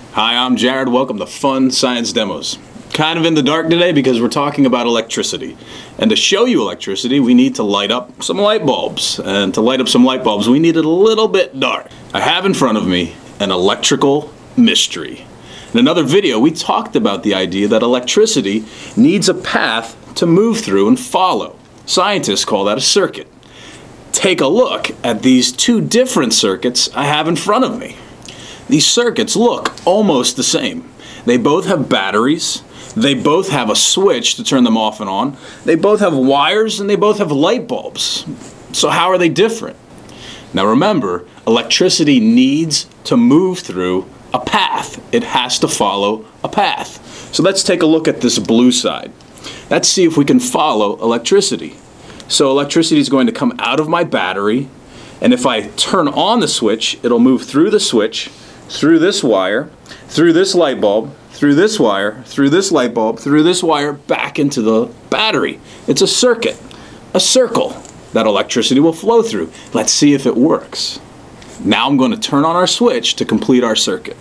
Hi, I'm Jared. Welcome to Fun Science Demos. Kind of in the dark today because we're talking about electricity. And to show you electricity, we need to light up some light bulbs. And to light up some light bulbs, we need it a little bit dark. I have in front of me an electrical mystery. In another video, we talked about the idea that electricity needs a path to move through and follow. Scientists call that a circuit. Take a look at these two different circuits I have in front of me. These circuits look almost the same. They both have batteries, they both have a switch to turn them off and on, they both have wires, and they both have light bulbs. So how are they different? Now remember, electricity needs to move through a path. It has to follow a path. So let's take a look at this blue side. Let's see if we can follow electricity. So electricity is going to come out of my battery, and if I turn on the switch, it'll move through the switch, through this wire, through this light bulb, through this wire, through this light bulb, through this wire, back into the battery. It's a circuit, a circle that electricity will flow through. Let's see if it works. Now I'm going to turn on our switch to complete our circuit.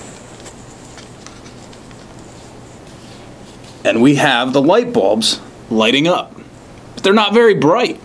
And we have the light bulbs lighting up. But they're not very bright.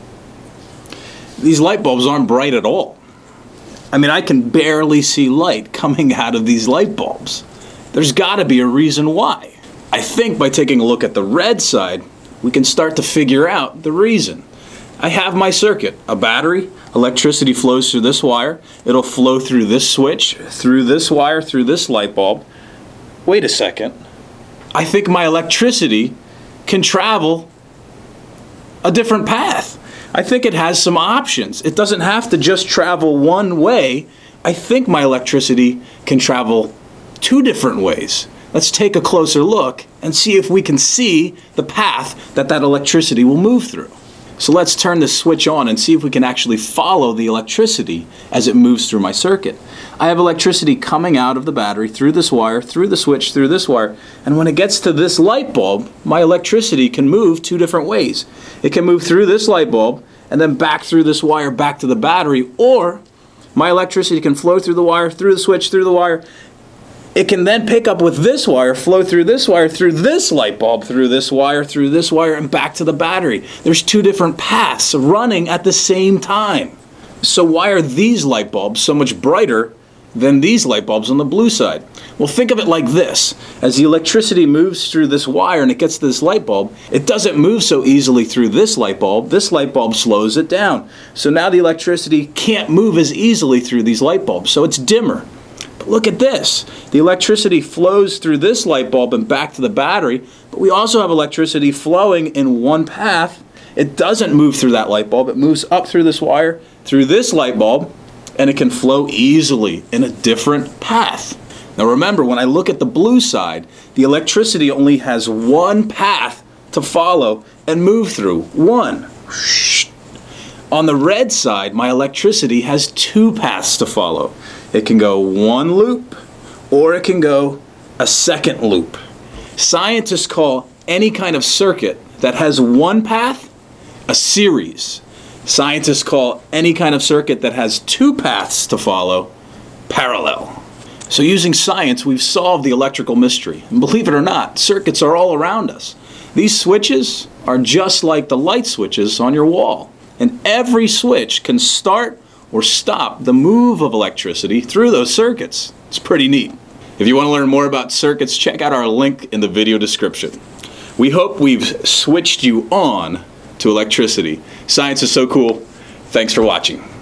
These light bulbs aren't bright at all. I mean, I can barely see light coming out of these light bulbs. There's got to be a reason why. I think by taking a look at the red side, we can start to figure out the reason. I have my circuit, a battery, electricity flows through this wire, it'll flow through this switch, through this wire, through this light bulb. Wait a second. I think my electricity can travel a different path. I think it has some options. It doesn't have to just travel one way. I think my electricity can travel two different ways. Let's take a closer look and see if we can see the path that electricity will move through. So let's turn this switch on and see if we can actually follow the electricity as it moves through my circuit. I have electricity coming out of the battery through this wire, through the switch, through this wire, and when it gets to this light bulb, my electricity can move two different ways. It can move through this light bulb and then back through this wire back to the battery, or my electricity can flow through the wire, through the switch, through the wire. It can then pick up with this wire, flow through this wire, through this light bulb, through this wire, and back to the battery. There's two different paths running at the same time. So why are these light bulbs so much brighter than these light bulbs on the blue side? Well, think of it like this. As the electricity moves through this wire and it gets to this light bulb, it doesn't move so easily through this light bulb. This light bulb slows it down. So now the electricity can't move as easily through these light bulbs, so it's dimmer. But look at this. The electricity flows through this light bulb and back to the battery, but we also have electricity flowing in one path. It doesn't move through that light bulb. It moves up through this wire, through this light bulb, and it can flow easily in a different path. Now remember, when I look at the blue side, the electricity only has one path to follow and move through. One. On the red side, my electricity has two paths to follow. It can go one loop, or it can go a second loop. Scientists call any kind of circuit that has one path a series. Scientists call any kind of circuit that has two paths to follow parallel. So using science, we've solved the electrical mystery. And believe it or not, circuits are all around us. These switches are just like the light switches on your wall. And every switch can start or stop the move of electricity through those circuits. It's pretty neat. If you want to learn more about circuits, check out our link in the video description. We hope we've switched you on to electricity. Science is so cool. Thanks for watching.